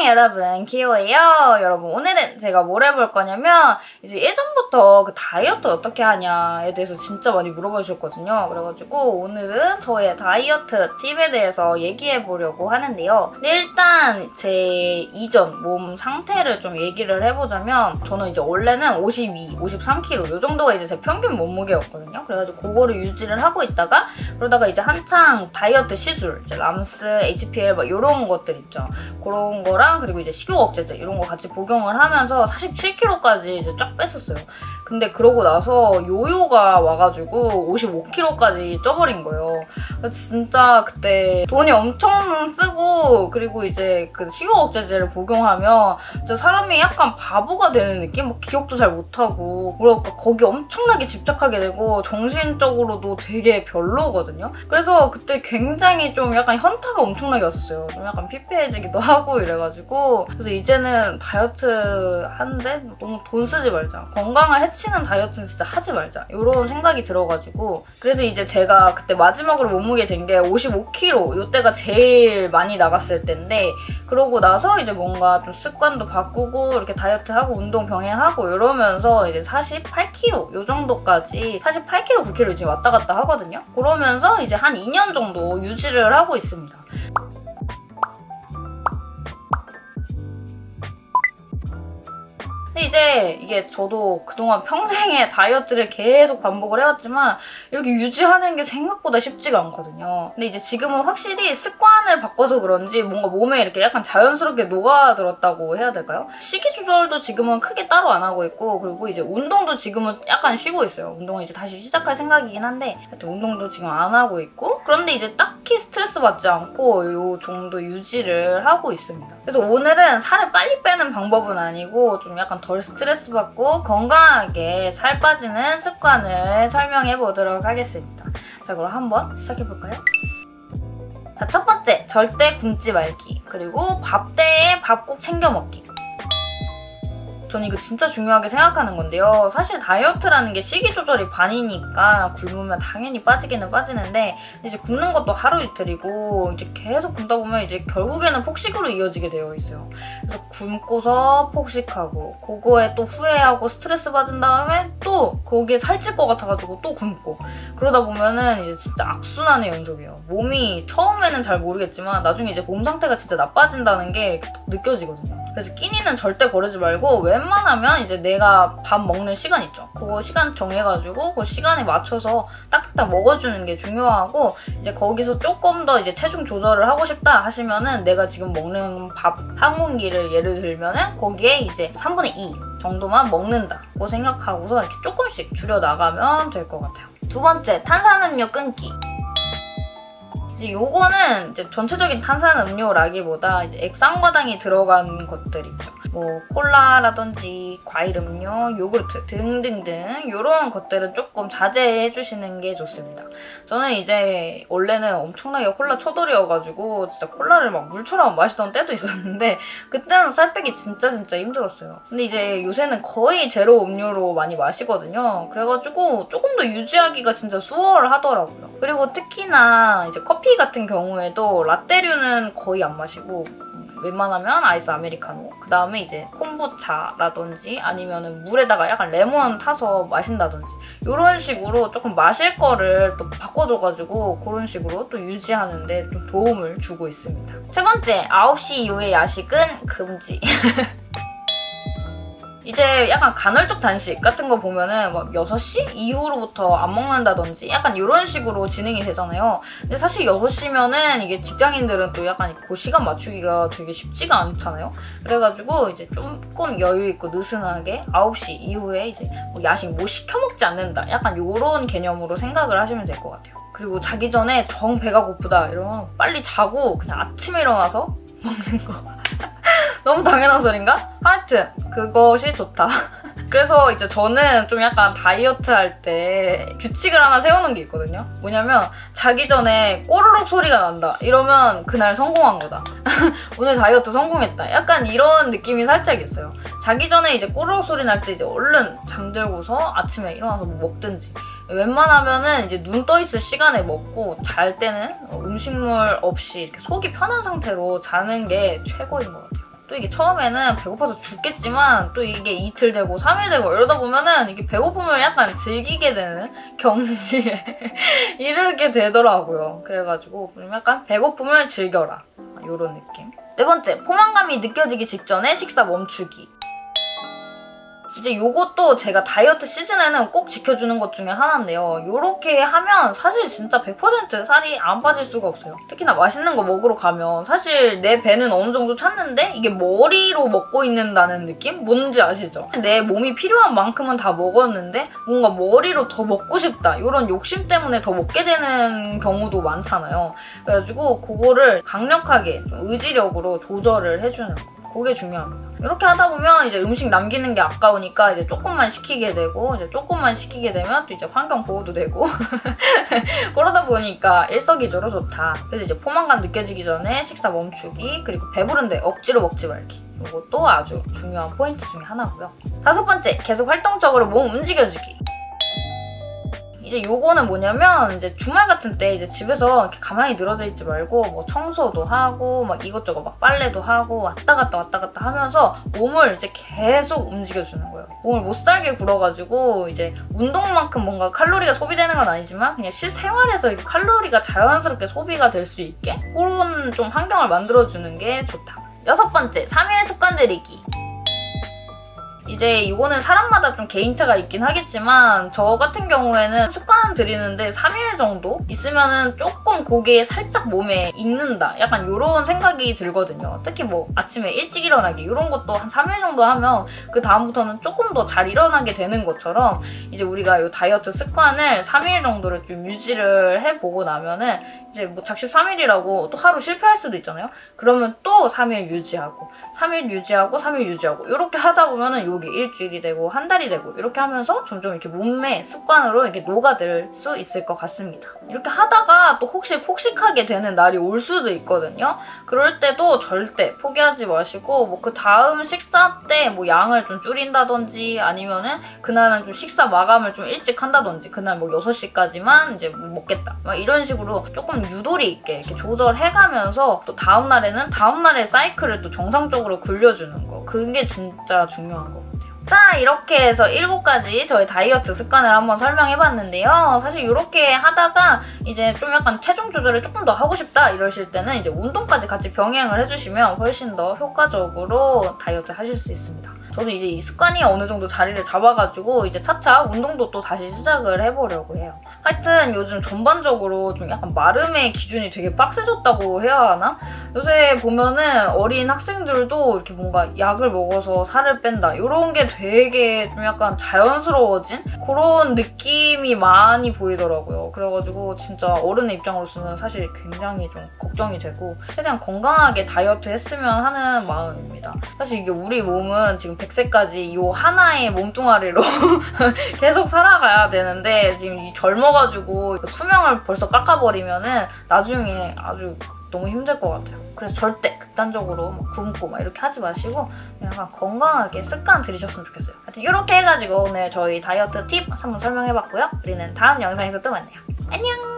여러분, 키오예요. 여러분, 오늘은 제가 뭘 해볼 거냐면 이제 예전부터 그 다이어트 어떻게 하냐에 대해서 진짜 많이 물어봐 주셨거든요. 그래가지고 오늘은 저의 다이어트 팁에 대해서 얘기해 보려고 하는데요. 근데 일단 제 이전 몸 상태를 좀 얘기를 해보자면 저는 이제 원래는 52, 53kg 요 정도가 이제 제 평균 몸무게였거든요. 그래가지고 그거를 유지를 하고 있다가 그러다가 이제 한창 다이어트 시술, 이제 람스, HPL 막 이런 것들 있죠. 그런 거랑 그리고 이제 식욕 억제제 이런 거 같이 복용을 하면서 47kg까지 이제 쫙 뺐었어요. 근데 그러고 나서 요요가 와가지고 55kg까지 쪄버린 거예요. 진짜 그때 돈이 엄청 쓰고 그리고 이제 그 식욕 억제제를 복용하면 진짜 사람이 약간 바보가 되는 느낌? 막 기억도 잘 못하고 그러니까 거기 엄청나게 집착하게 되고 정신적으로도 되게 별로거든요. 그래서 그때 굉장히 좀 약간 현타가 엄청나게 왔었어요. 좀 약간 피폐해지기도 하고 이래가지고 그래서 이제는 다이어트 하는데 너무 돈 쓰지 말자. 건강을 해치는 다이어트는 진짜 하지 말자. 이런 생각이 들어가지고 그래서 이제 제가 그때 마지막으로 몸무게 잰 게 55kg 이때가 제일 많이 나갔을 때인데 그러고 나서 이제 뭔가 좀 습관도 바꾸고 이렇게 다이어트하고 운동 병행하고 이러면서 이제 48kg 이 정도까지 48kg, 9kg 지금 왔다 갔다 하거든요. 그러면서 이제 한 2년 정도 유지를 하고 있습니다. 근데 이제 이게 저도 그동안 평생에 다이어트를 계속 반복을 해왔지만 이렇게 유지하는 게 생각보다 쉽지가 않거든요. 근데 이제 지금은 확실히 습관을 바꿔서 그런지 뭔가 몸에 이렇게 약간 자연스럽게 녹아들었다고 해야 될까요? 식이 조절도 지금은 크게 따로 안 하고 있고 그리고 이제 운동도 지금은 약간 쉬고 있어요. 운동은 이제 다시 시작할 생각이긴 한데 하여튼 운동도 지금 안 하고 있고 그런데 이제 딱히 스트레스 받지 않고 이 정도 유지를 하고 있습니다. 그래서 오늘은 살을 빨리 빼는 방법은 아니고 좀 약간 덜 스트레스 받고 건강하게 살 빠지는 습관을 설명해 보도록 하겠습니다. 자, 그럼 한번 시작해 볼까요? 자, 첫 번째, 절대 굶지 말기. 그리고 밥 때에 밥 꼭 챙겨 먹기. 저는 이거 진짜 중요하게 생각하는 건데요. 사실 다이어트라는 게 식이 조절이 반이니까 굶으면 당연히 빠지기는 빠지는데 이제 굶는 것도 하루 이틀이고 이제 계속 굶다 보면 이제 결국에는 폭식으로 이어지게 되어 있어요. 그래서 굶고서 폭식하고 그거에 또 후회하고 스트레스 받은 다음에 또 거기에 살찔 것 같아가지고 또 굶고 그러다 보면은 이제 진짜 악순환의 연속이에요. 몸이 처음에는 잘 모르겠지만 나중에 이제 몸 상태가 진짜 나빠진다는 게 느껴지거든요. 그래서 끼니는 절대 거르지 말고 웬만하면 이제 내가 밥 먹는 시간 있죠. 그거 시간 정해가지고 그 시간에 맞춰서 딱딱딱 먹어주는 게 중요하고 이제 거기서 조금 더 이제 체중 조절을 하고 싶다 하시면은 내가 지금 먹는 밥 한 공기를 예를 들면은 거기에 이제 3분의 2 정도만 먹는다고 생각하고서 이렇게 조금씩 줄여 나가면 될 것 같아요. 두 번째, 탄산음료 끊기. 이제 요거는 이제 전체적인 탄산음료라기보다 이제 액상과당이 들어간 것들 있죠. 뭐 콜라라든지 과일 음료, 요구르트 등등등 이런 것들은 조금 자제해 주시는 게 좋습니다. 저는 이제 원래는 엄청나게 콜라 초돌이어가지고 진짜 콜라를 막 물처럼 마시던 때도 있었는데 그때는 살 빼기 진짜 힘들었어요. 근데 이제 요새는 거의 제로 음료로 많이 마시거든요. 그래가지고 조금 더 유지하기가 진짜 수월하더라고요. 그리고 특히나 이제 커피 같은 경우에도 라떼류는 거의 안 마시고 웬만하면 아이스 아메리카노 그 다음에 이제 콤부차라든지 아니면은 물에다가 약간 레몬 타서 마신다든지 이런 식으로 조금 마실 거를 또 바꿔줘가지고 그런 식으로 또 유지하는데 좀 도움을 주고 있습니다. 세 번째, 9시 이후의 야식은 금지. 이제 약간 간헐적 단식 같은 거 보면은 막 6시 이후로부터 안 먹는다든지 약간 이런 식으로 진행이 되잖아요. 근데 사실 6시면은 이게 직장인들은 또 약간 그 시간 맞추기가 되게 쉽지가 않잖아요. 그래가지고 이제 조금 여유 있고 느슨하게 9시 이후에 이제 뭐 야식 뭐 시켜 먹지 않는다. 약간 이런 개념으로 생각을 하시면 될 것 같아요. 그리고 자기 전에 정 배가 고프다 이러면 빨리 자고 그냥 아침에 일어나서 먹는 거. 너무 당연한 소린가? 하여튼 그것이 좋다. 그래서 이제 저는 좀 약간 다이어트 할 때 규칙을 하나 세우는 게 있거든요. 뭐냐면 자기 전에 꼬르륵 소리가 난다 이러면 그날 성공한 거다. 오늘 다이어트 성공했다. 약간 이런 느낌이 살짝 있어요. 자기 전에 이제 꼬르륵 소리 날 때 이제 얼른 잠들고서 아침에 일어나서 뭐 먹든지 웬만하면은 이제 눈 떠 있을 시간에 먹고 잘 때는 음식물 없이 이렇게 속이 편한 상태로 자는 게 최고인 것 같아요. 또 이게 처음에는 배고파서 죽겠지만 또 이게 이틀 되고 3일 되고 이러다 보면은 이게 배고픔을 약간 즐기게 되는 경지에 이르게 되더라고요. 그래가지고 좀 약간 배고픔을 즐겨라 이런 느낌. 네 번째, 포만감이 느껴지기 직전에 식사 멈추기. 이제 요것도 제가 다이어트 시즌에는 꼭 지켜주는 것 중에 하나인데요. 요렇게 하면 사실 진짜 100% 살이 안 빠질 수가 없어요. 특히나 맛있는 거 먹으러 가면 사실 내 배는 어느 정도 찼는데 이게 머리로 먹고 있는다는 느낌? 뭔지 아시죠? 내 몸이 필요한 만큼은 다 먹었는데 뭔가 머리로 더 먹고 싶다. 이런 욕심 때문에 더 먹게 되는 경우도 많잖아요. 그래가지고 그거를 강력하게 좀 의지력으로 조절을 해주는 거. 그게 중요합니다. 이렇게 하다 보면 이제 음식 남기는 게 아까우니까 이제 조금만 시키게 되고 이제 조금만 시키게 되면 또 이제 환경 보호도 되고 그러다 보니까 일석이조로 좋다. 그래서 이제 포만감 느껴지기 전에 식사 멈추기, 그리고 배부른데 억지로 먹지 말기. 이것도 아주 중요한 포인트 중에 하나고요. 다섯 번째, 계속 활동적으로 몸 움직여주기. 이제 요거는 뭐냐면 이제 주말 같은 때 이제 집에서 이렇게 가만히 늘어져 있지 말고 뭐 청소도 하고 막 이것저것 막 빨래도 하고 왔다 갔다 하면서 몸을 이제 계속 움직여주는 거예요. 몸을 못 살게 굴어가지고 이제 운동만큼 뭔가 칼로리가 소비되는 건 아니지만 그냥 실생활에서 이게 칼로리가 자연스럽게 소비가 될 수 있게 그런 좀 환경을 만들어주는 게 좋다. 여섯 번째, 3일 습관 들이기. 이제 이거는 사람마다 좀 개인차가 있긴 하겠지만 저 같은 경우에는 습관 들이는데 3일 정도 있으면은 조금 그게 살짝 몸에 익는다. 약간 이런 생각이 들거든요. 특히 뭐 아침에 일찍 일어나기 이런 것도 한 3일 정도 하면 그 다음부터는 조금 더 잘 일어나게 되는 것처럼 이제 우리가 이 다이어트 습관을 3일 정도를 좀 유지를 해보고 나면은 이제 뭐 작심 3일이라고 또 하루 실패할 수도 있잖아요. 그러면 또 3일 유지하고 3일 유지하고 3일 유지하고 이렇게 하다 보면은 이게 일주일이 되고 한 달이 되고 이렇게 하면서 점점 이렇게 몸의 습관으로 이렇게 녹아들 수 있을 것 같습니다. 이렇게 하다가 또 혹시 폭식하게 되는 날이 올 수도 있거든요. 그럴 때도 절대 포기하지 마시고 뭐 그 다음 식사 때 뭐 양을 좀 줄인다든지 아니면은 그날은 좀 식사 마감을 좀 일찍 한다든지 그날 뭐 6시까지만 이제 먹겠다. 막 이런 식으로 조금 유도리 있게 이렇게 조절해가면서 또 다음날에는 다음날의 사이클을 또 정상적으로 굴려주는 거. 그게 진짜 중요한 거. 자, 이렇게 해서 7가지 저희 다이어트 습관을 한번 설명해봤는데요. 사실 이렇게 하다가 이제 좀 약간 체중 조절을 조금 더 하고 싶다 이러실 때는 이제 운동까지 같이 병행을 해주시면 훨씬 더 효과적으로 다이어트 하실 수 있습니다. 저도 이제 이 습관이 어느 정도 자리를 잡아가지고 이제 차차 운동도 또 다시 시작을 해보려고 해요. 하여튼 요즘 전반적으로 좀 약간 마름의 기준이 되게 빡세졌다고 해야 하나? 요새 보면은 어린 학생들도 이렇게 뭔가 약을 먹어서 살을 뺀다 이런 게 되게 좀 약간 자연스러워진 그런 느낌이 많이 보이더라고요. 그래가지고 진짜 어른의 입장으로서는 사실 굉장히 좀 걱정이 되고 최대한 건강하게 다이어트 했으면 하는 마음입니다. 사실 이게 우리 몸은 지금 100세까지 이 하나의 몸뚱아리로 계속 살아가야 되는데 지금 이 젊어가지고 수명을 벌써 깎아버리면은 나중에 아주 너무 힘들 것 같아요. 그래서 절대 극단적으로 막 굶고 막 이렇게 하지 마시고 그냥 약간 건강하게 습관 들이셨으면 좋겠어요. 하여튼 이렇게 해가지고 오늘 저희 다이어트 팁 한번 설명해봤고요. 우리는 다음 영상에서 또 만나요. 안녕!